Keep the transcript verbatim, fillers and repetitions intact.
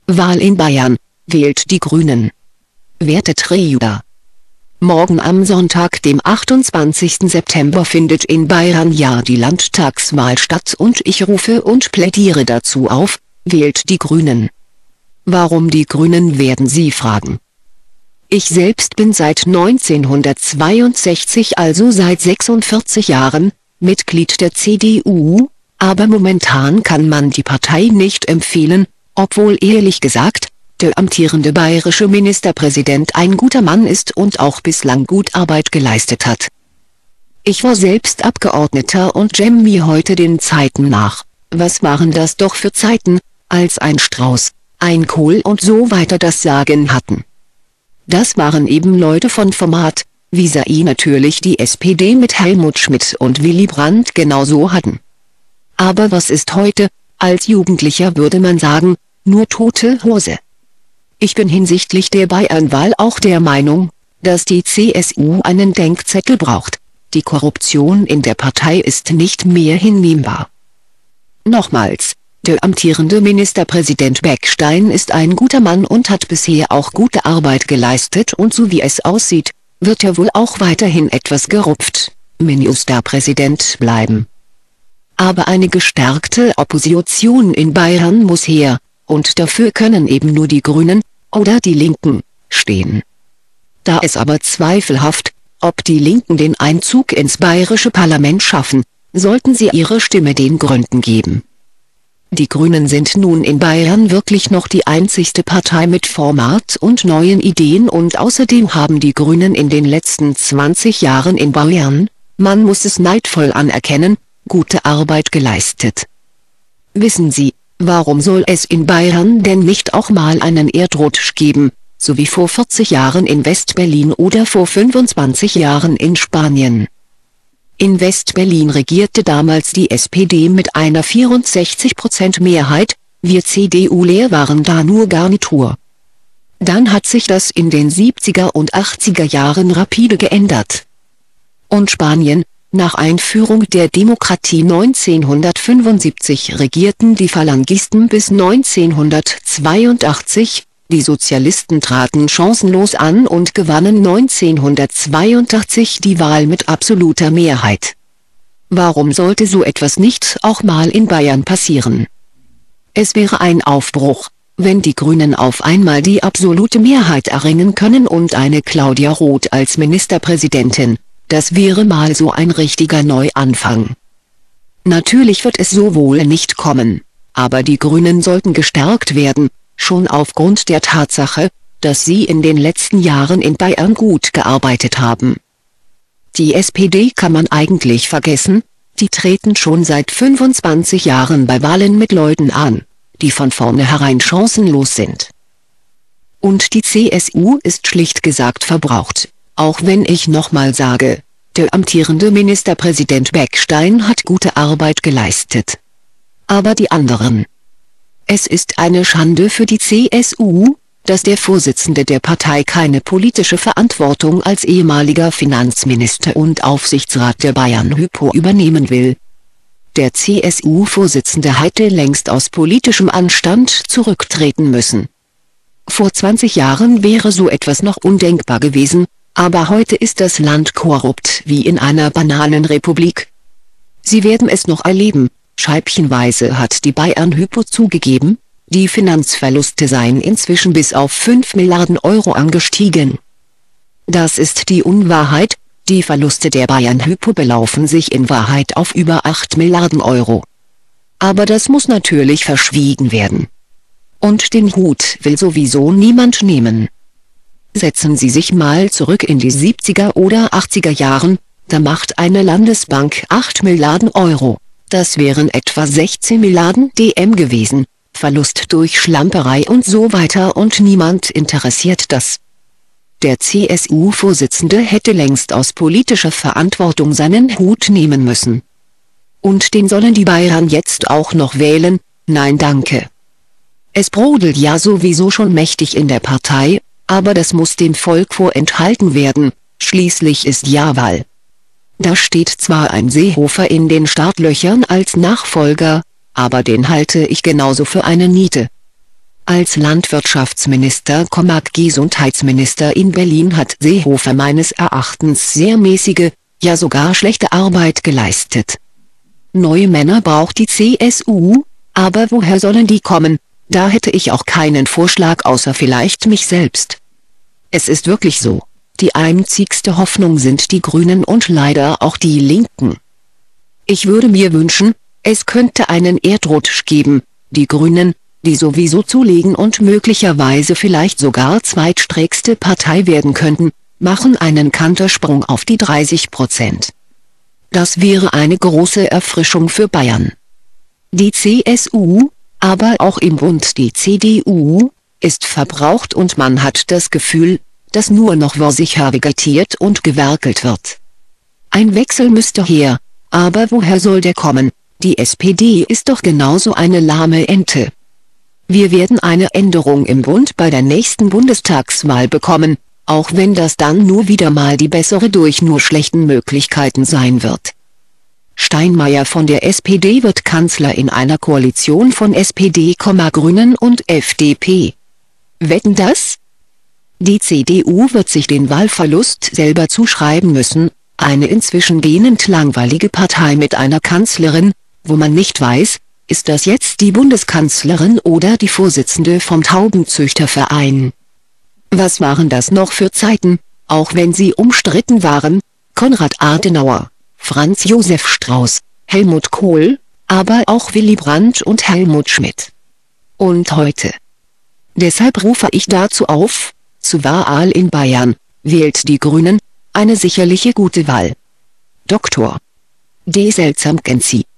Wahl in Bayern, wählt die Grünen. Werte Trader. Morgen am Sonntag, dem achtundzwanzigsten September, findet in Bayern ja die Landtagswahl statt und ich rufe und plädiere dazu auf, wählt die Grünen. Warum die Grünen, werden Sie fragen. Ich selbst bin seit neunzehnhundertzweiundsechzig, also seit sechsundvierzig Jahren, Mitglied der C D U, aber momentan kann man die Partei nicht empfehlen, obwohl ehrlich gesagt, der amtierende bayerische Ministerpräsident ein guter Mann ist und auch bislang gut Arbeit geleistet hat. Ich war selbst Abgeordneter und jämm mir heute den Zeiten nach, was waren das doch für Zeiten, als ein Strauß, ein Kohl und so weiter das Sagen hatten. Das waren eben Leute von Format, wie sie natürlich die S P D mit Helmut Schmidt und Willy Brandt genauso hatten. Aber was ist heute? Als Jugendlicher würde man sagen, nur tote Hose. Ich bin hinsichtlich der Bayernwahl auch der Meinung, dass die C S U einen Denkzettel braucht. Die Korruption in der Partei ist nicht mehr hinnehmbar. Nochmals, der amtierende Ministerpräsident Beckstein ist ein guter Mann und hat bisher auch gute Arbeit geleistet und so wie es aussieht, wird er wohl auch weiterhin etwas gerupft, Ministerpräsident bleiben. Aber eine gestärkte Opposition in Bayern muss her, und dafür können eben nur die Grünen, oder die Linken, stehen. Da es aber zweifelhaft, ob die Linken den Einzug ins bayerische Parlament schaffen, sollten sie ihre Stimme den Grünen geben. Die Grünen sind nun in Bayern wirklich noch die einzigste Partei mit Format und neuen Ideen und außerdem haben die Grünen in den letzten zwanzig Jahren in Bayern, man muss es neidvoll anerkennen, gute Arbeit geleistet. Wissen Sie, warum soll es in Bayern denn nicht auch mal einen Erdrutsch geben, so wie vor vierzig Jahren in West-Berlin oder vor fünfundzwanzig Jahren in Spanien? In West-Berlin regierte damals die S P D mit einer vierundsechzig Prozent Mehrheit, wir C D U-ler waren da nur Garnitur. Dann hat sich das in den siebziger und achtziger Jahren rapide geändert. Und Spanien? Nach Einführung der Demokratie neunzehnhundertfünfundsiebzig regierten die Falangisten bis neunzehnhundertzweiundachtzig, die Sozialisten traten chancenlos an und gewannen neunzehnhundertzweiundachtzig die Wahl mit absoluter Mehrheit. Warum sollte so etwas nicht auch mal in Bayern passieren? Es wäre ein Aufbruch, wenn die Grünen auf einmal die absolute Mehrheit erringen können und eine Claudia Roth als Ministerpräsidentin. Das wäre mal so ein richtiger Neuanfang. Natürlich wird es so wohl nicht kommen, aber die Grünen sollten gestärkt werden, schon aufgrund der Tatsache, dass sie in den letzten Jahren in Bayern gut gearbeitet haben. Die S P D kann man eigentlich vergessen, die treten schon seit fünfundzwanzig Jahren bei Wahlen mit Leuten an, die von vornherein chancenlos sind. Und die C S U ist schlicht gesagt verbraucht. Auch wenn ich nochmal sage, der amtierende Ministerpräsident Beckstein hat gute Arbeit geleistet. Aber die anderen? Es ist eine Schande für die C S U, dass der Vorsitzende der Partei keine politische Verantwortung als ehemaliger Finanzminister und Aufsichtsrat der Bayern Hypo übernehmen will. Der C S U-Vorsitzende hätte längst aus politischem Anstand zurücktreten müssen. Vor zwanzig Jahren wäre so etwas noch undenkbar gewesen, aber heute ist das Land korrupt wie in einer Bananenrepublik. Sie werden es noch erleben, scheibchenweise hat die Bayern Hypo zugegeben, die Finanzverluste seien inzwischen bis auf fünf Milliarden Euro angestiegen. Das ist die Unwahrheit, die Verluste der Bayern Hypo belaufen sich in Wahrheit auf über acht Milliarden Euro. Aber das muss natürlich verschwiegen werden. Und den Hut will sowieso niemand nehmen. Setzen Sie sich mal zurück in die siebziger oder achtziger Jahren, da macht eine Landesbank acht Milliarden Euro, das wären etwa sechzehn Milliarden D M gewesen, Verlust durch Schlamperei und so weiter und niemand interessiert das. Der C S U-Vorsitzende hätte längst aus politischer Verantwortung seinen Hut nehmen müssen. Und den sollen die Bayern jetzt auch noch wählen? Nein danke. Es brodelt ja sowieso schon mächtig in der Partei, aber das muss dem Volk vorenthalten werden, schließlich ist ja Wahl. Da steht zwar ein Seehofer in den Startlöchern als Nachfolger, aber den halte ich genauso für eine Niete. Als Landwirtschaftsminister, Gesundheitsminister in Berlin hat Seehofer meines Erachtens sehr mäßige, ja sogar schlechte Arbeit geleistet. Neue Männer braucht die C S U, aber woher sollen die kommen? Da hätte ich auch keinen Vorschlag außer vielleicht mich selbst. Es ist wirklich so, die einzigste Hoffnung sind die Grünen und leider auch die Linken. Ich würde mir wünschen, es könnte einen Erdrutsch geben, die Grünen, die sowieso zulegen und möglicherweise vielleicht sogar zweitstärkste Partei werden könnten, machen einen Kantersprung auf die dreißig Prozent. Das wäre eine große Erfrischung für Bayern. Die C S U, aber auch im Bund die C D U, ist verbraucht und man hat das Gefühl, dass nur noch vor sich her vegetiert und gewerkelt wird. Ein Wechsel müsste her, aber woher soll der kommen? Die S P D ist doch genauso eine lahme Ente. Wir werden eine Änderung im Bund bei der nächsten Bundestagswahl bekommen, auch wenn das dann nur wieder mal die bessere durch nur schlechten Möglichkeiten sein wird. Steinmeier von der S P D wird Kanzler in einer Koalition von S P D, Grünen und F D P. Wetten das? Die C D U wird sich den Wahlverlust selber zuschreiben müssen, eine inzwischen gähnend langweilige Partei mit einer Kanzlerin, wo man nicht weiß, ist das jetzt die Bundeskanzlerin oder die Vorsitzende vom Taubenzüchterverein. Was waren das noch für Zeiten, auch wenn sie umstritten waren, Konrad Adenauer, Franz Josef Strauß, Helmut Kohl, aber auch Willy Brandt und Helmut Schmidt. Und heute? Deshalb rufe ich dazu auf, zur Wahl in Bayern, wählt die Grünen, eine sicherliche gute Wahl. Doktor D. Seltsam-Genzi